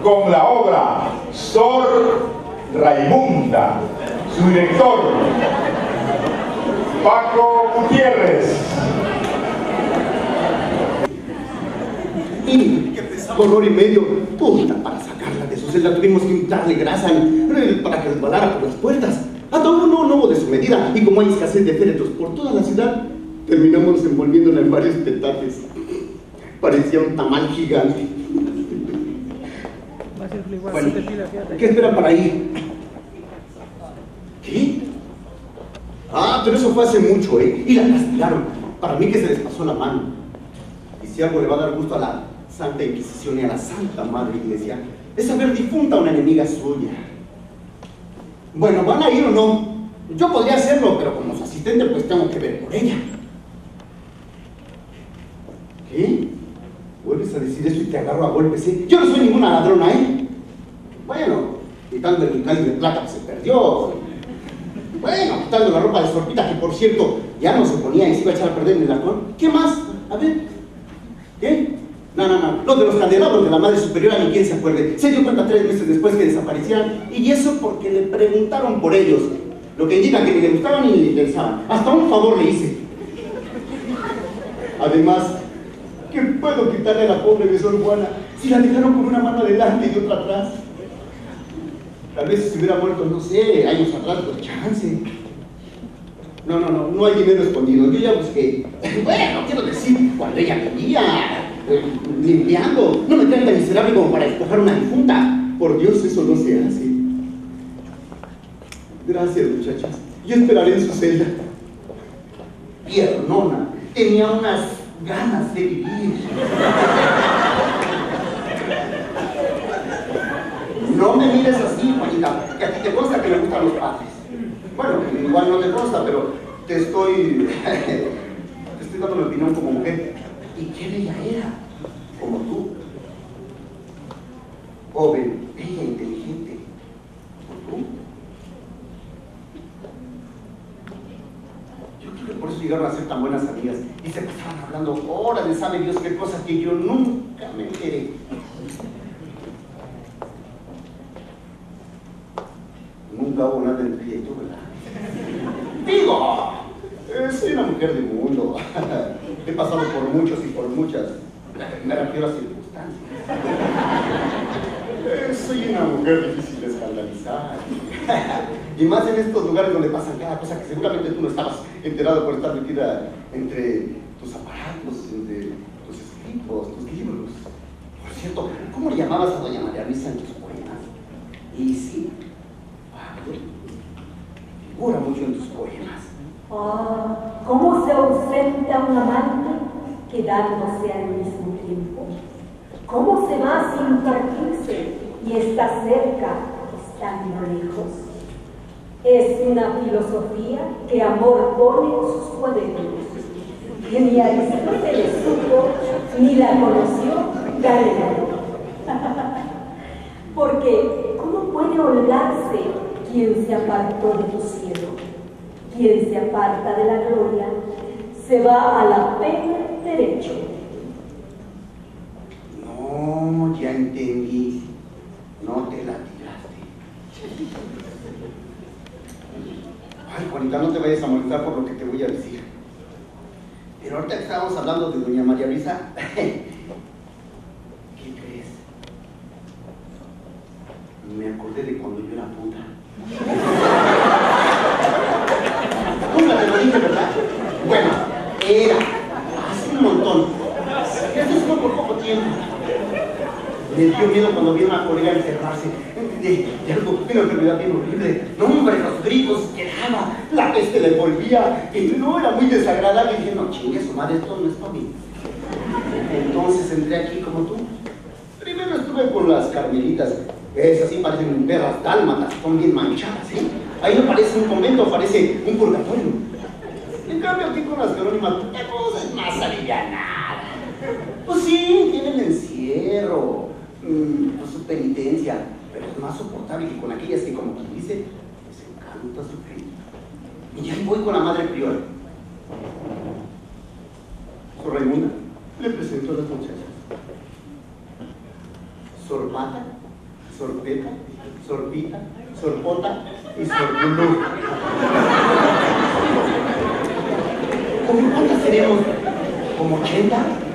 con la obra Sor Raimunda, su director, Paco Gutiérrez. Y por hora y medio, puta, para sacarla de su celda tuvimos que untarle grasa para que resbalara por las puertas. Hasta uno no hubo de su medida, y como hay escasez de féretros por toda la ciudad, terminamos envolviéndola en varios petates. Parecía un tamal gigante. Bueno, ¿qué esperan para ir? ¿Qué? Ah, pero eso fue hace mucho, ¿eh? Y la castigaron. Para mí que se les pasó la mano. Y si algo le va a dar gusto a la Santa Inquisición y a la Santa Madre Iglesia, es haber difunta a una enemiga suya. Bueno, ¿van a ir o no? Yo podría hacerlo, pero como su asistente, pues tengo que ver por ella. ¿Qué? Vuelves a decir eso y te agarro a golpes, ¿eh? Yo no soy ninguna ladrona, ¿eh? Bueno, quitando el cáliz de plata que se perdió. Bueno, quitando la ropa de Sorpita, que por cierto, ya no se ponía y se iba a echar a perder en el alcohol. ¿Qué más? A ver. ¿Qué? No. Los de los candelabros de la Madre Superiora, ni quien se acuerde. Se dio cuenta 3 meses después que desaparecían. Y eso porque le preguntaron por ellos. Lo que indica que ni le gustaban ni le interesaban. Hasta un favor le hice. Además, ¿qué puedo quitarle a la pobre de Sor Juana si la dejaron con una mano adelante y otra atrás? Tal vez si se hubiera muerto, no sé, años atrás, pues chance. No hay dinero escondido. Yo ya busqué. Bueno, quiero decir, cuando ella vivía limpiando, no me crean tan miserable como para despojar una difunta. Por Dios, eso no se hace. Gracias, muchachas. Yo esperaré en su celda. Piernona, tenía unas ganas de vivir. No me mires así, Juanita, que a ti te consta que me gustan los padres. Bueno, igual no te consta, pero te estoy dando mi opinión como mujer. ¿Y quién ella era? Como tú. Joven, bella, inteligente. ¿Como tú? Yo creo que por eso llegaron a ser tan buenas amigas y se pasaban hablando horas de sabe Dios qué cosas que yo nunca me enteré. Nunca hubo nada entre ella y tú, ¿verdad? ¡Digo! Soy una mujer de mundo. He pasado por muchos y por muchas. Me refiero a circunstancias. Soy una mujer difícil de escandalizar. Y más en estos lugares donde pasan cada cosa que seguramente tú no estabas enterado por estar metida entre tus aparatos, entre tus escritos, tus libros. Por cierto, ¿cómo le llamabas a doña María Luisa en tus poemas? Y sí, figura mucho en tus poemas. Ah, ¿cómo se ausenta un amante quedándose al mismo tiempo? ¿Cómo se va sin partirse y está cerca estando lejos? Es una filosofía que amor pone en sus cuadernos, que ni Aristóteles supo ni la conoció Galileo. Porque ¿cómo puede holgarse quien se apartó de tu cielo? Quien se aparta de la gloria se va a la pena derecho. No, ya entendí. No te la tiraste. Ay, Juanita, no te vayas a molestar por lo que te voy a decir. Pero ahorita que estábamos hablando de doña María Luisa, ¿qué crees? Me acordé de cuando yo era puta. Nunca te lo dije, ¿verdad? Bueno, era hace un montón. Eso fue por poco tiempo. Me dio miedo cuando vi a una colega enfermarse de algo, una enfermedad bien horrible. No, hombre, los gritos que daba, la peste le volvía, y no, era muy desagradable. Y dije, no, chingue su madre, esto no es para mí. Entonces entré aquí como tú. Primero estuve con las carmelitas. Esas sí parecen perras dálmatas, son bien manchadas, ¿eh? Ahí no parece un convento, parece un purgatorio. En cambio aquí con las jerónimas, la cosa es más alivianada. Pues sí, tiene el encierro, pues su penitencia, pero es más soportable que con aquellas que, como quien dice, les encanta sufrir. Y ahí voy con la madre priora. Sor Raimunda, le presento a las muchachas. Sor Pata, sorpeta, sorpita, sorpota y sorpulú. ¿Cómo cuántas seremos? ¿Como 80?